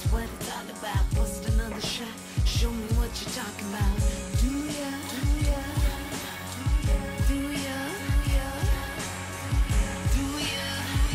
what it's all about. Bust another shot, show me what you're talking about. Do ya? Do ya? Do ya? Do ya?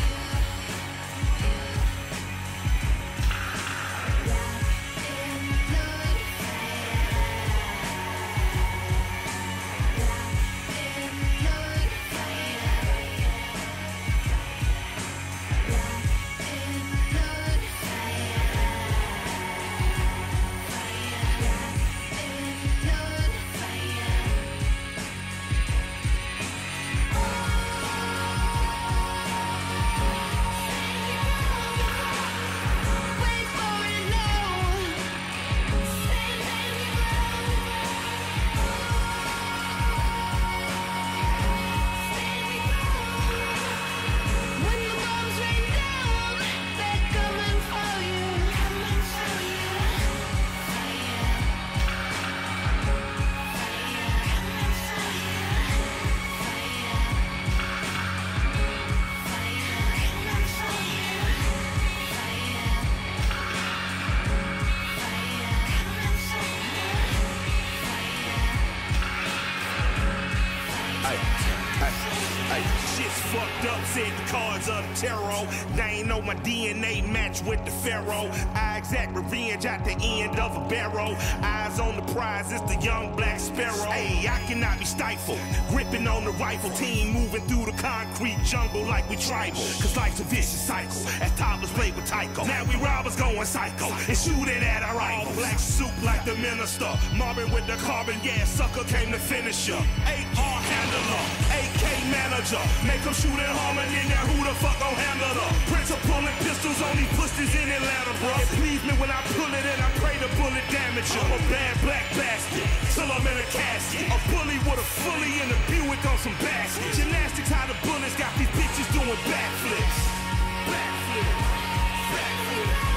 Shit's fucked up, said the cards of the tarot. They ain't know my DNA match with the pharaoh. I exact revenge at the end of a barrel. Eyes on the prize, it's the young black sparrow. Hey, I cannot be stifled, gripping on the rifle. Team moving through the concrete jungle like we tribal. Cause life's a vicious cycle, as toddlers play with Tycho. Now we robbers going psycho, and shooting at our rivals. Black soup like the minister, mobbing with the carbon gas sucker came to finish her. AR handler, AK manager, make them shoot in harmony, now who the fuck gon' handle her? Prince of pulling pistols on these pussies in Atlanta, bro. It please me when I pull it and I pray the bullet damage her. I'm a bad black bastard, till I'm in a casket. A bully with a fully in a Buick on some baskets. Gymnastics how the bullets got these bitches doing backflips. Backflips. Backflips.